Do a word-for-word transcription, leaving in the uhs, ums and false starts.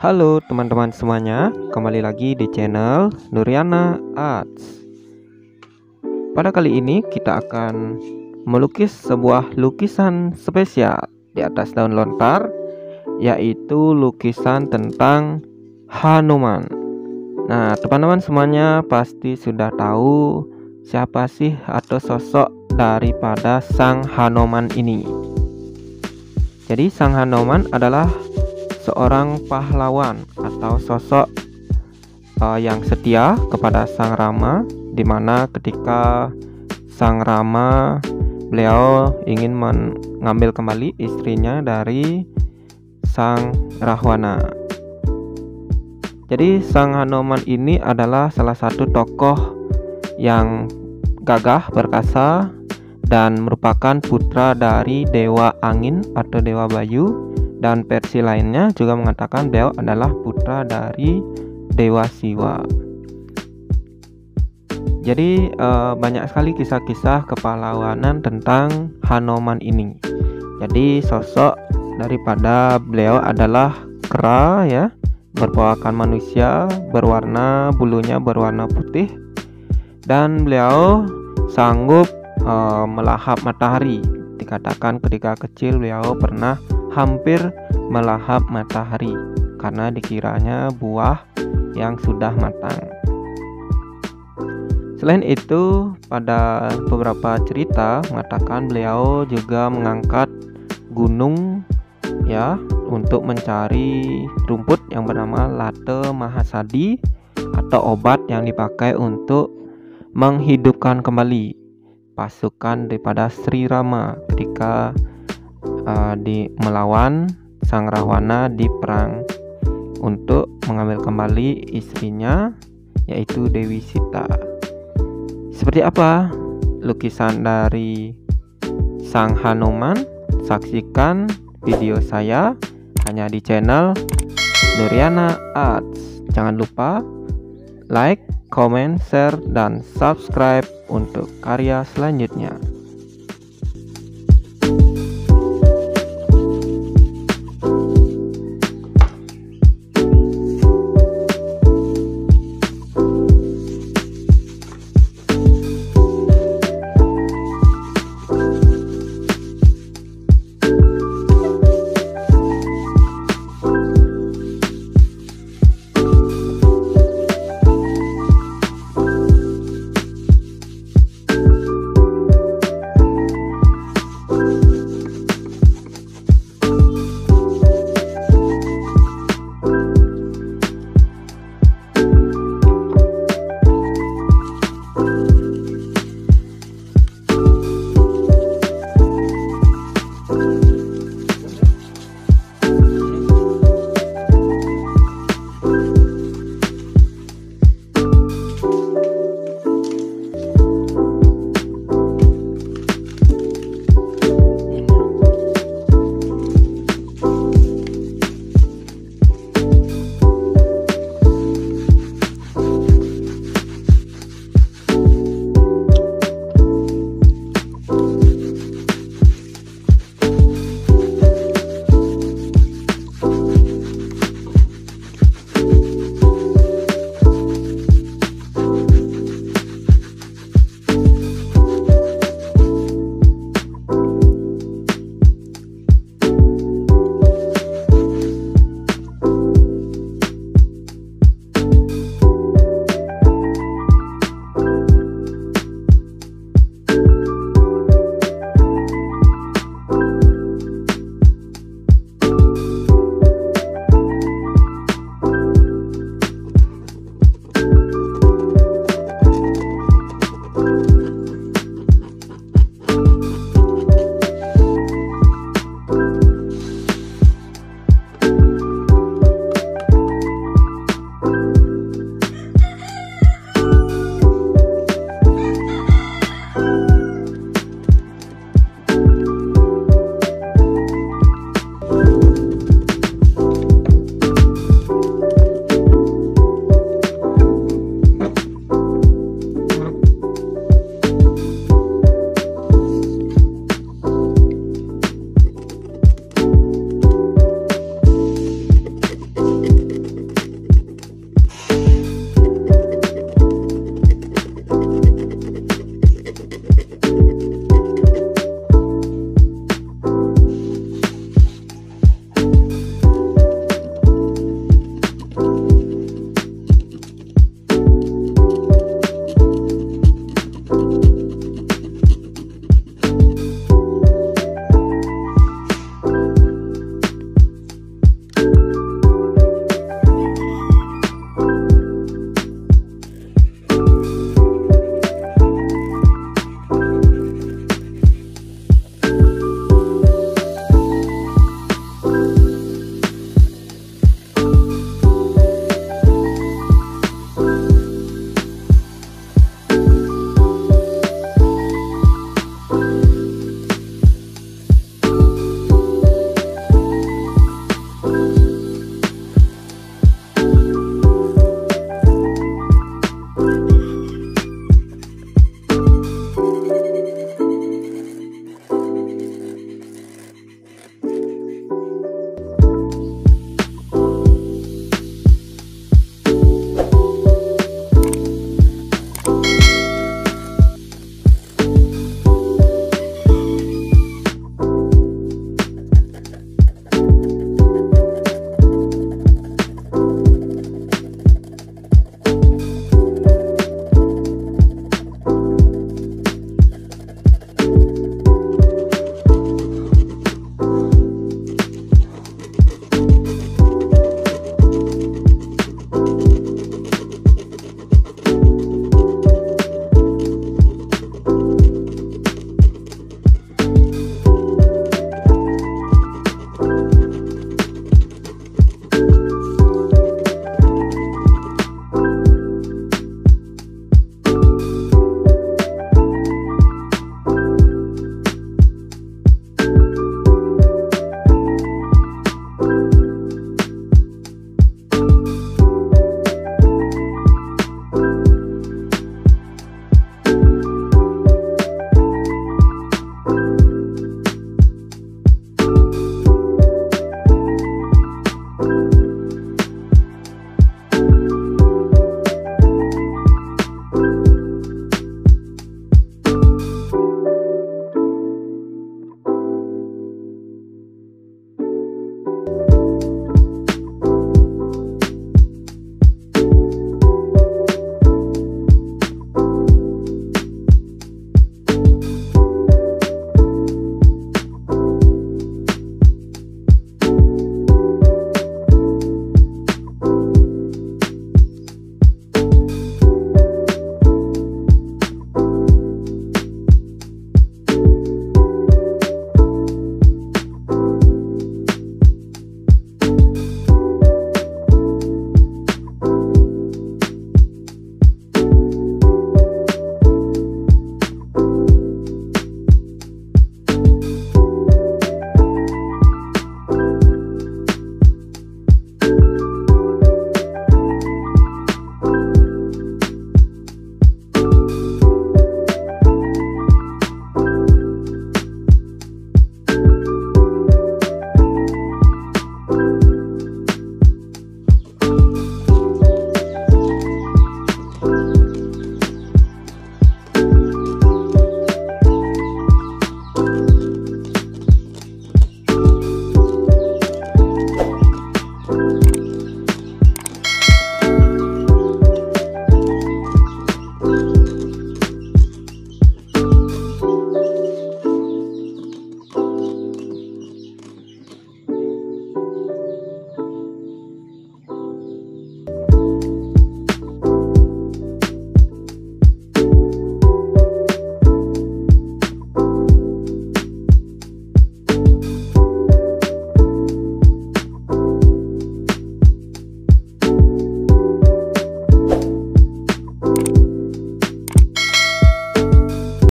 Halo teman-teman semuanya, kembali lagi di channel Nuriana Arts. Pada kali ini kita akan melukis sebuah lukisan spesial di atas daun lontar, yaitu lukisan tentang Hanuman. Nah, teman-teman semuanya pasti sudah tahu siapa sih atau sosok daripada Sang Hanuman ini. Jadi Sang Hanuman adalah seorang pahlawan atau sosok uh, yang setia kepada Sang Rama, di mana ketika Sang Rama beliau ingin mengambil kembali istrinya dari Sang Rahwana. Jadi Sang Hanuman ini adalah salah satu tokoh yang gagah perkasa dan merupakan putra dari Dewa Angin atau Dewa Bayu. Dan versi lainnya juga mengatakan beliau adalah putra dari Dewa Siwa. Jadi eh, banyak sekali kisah-kisah kepahlawanan tentang Hanuman ini. Jadi sosok daripada beliau adalah kera ya, berperawakan manusia, berwarna bulunya berwarna putih, dan beliau sanggup eh, melahap matahari. Dikatakan ketika kecil beliau pernah hampir melahap matahari karena dikiranya buah yang sudah matang. Selain itu, pada beberapa cerita mengatakan beliau juga mengangkat gunung ya untuk mencari rumput yang bernama Late Mahasadi atau obat yang dipakai untuk menghidupkan kembali pasukan daripada Sri Rama ketika Uh, di melawan Sang Rahwana di perang untuk mengambil kembali istrinya yaitu Dewi Sita. Seperti apa lukisan dari Sang Hanuman? Saksikan video saya hanya di channel Nuriana Arts. Jangan lupa like, comment, share, dan subscribe untuk karya selanjutnya.